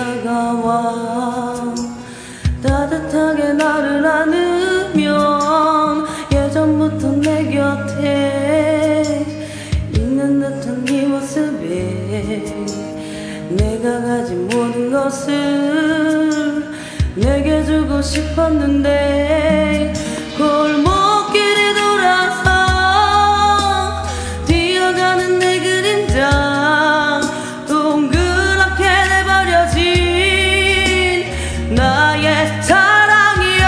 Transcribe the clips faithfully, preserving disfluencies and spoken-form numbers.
다가와 따뜻하게 나를 안으면 예전부터 내 곁에 있는 듯한 네 모습에 내가 가진 모든 것을 내게 주고 싶었는데 골목길에 돌아서 뛰어가는 내 그림자 동그랗게 내버려진 나의 사랑이여.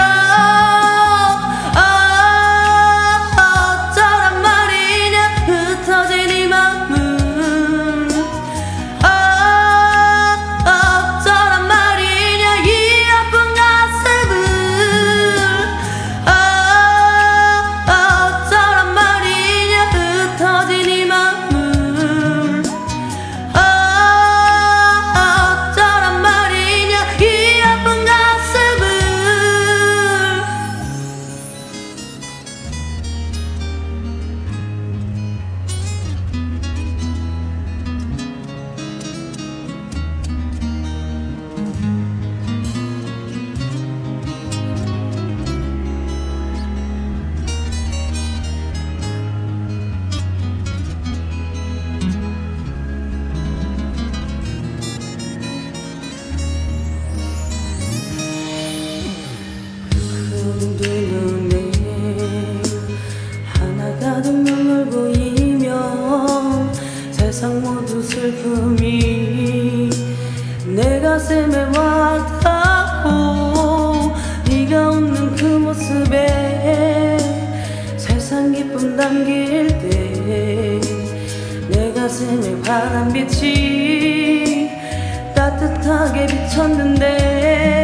아, 어쩌란 말이냐 흩어진 이 맘은. 아, 어쩌란 말이냐 이 아픈 가슴을. 아, 어쩌란 말이냐 흩어진 이 맘을. 아, 어쩌란 말이냐 이 아픈 가슴을. 두 눈에 하나가 된 눈을 보이며 세상 모두 슬픔이 내 가슴에 와닿고 네가 웃는 그 모습에 세상 기쁨 담길 때 내 가슴에 환한 빛이 따뜻하게 비쳤는데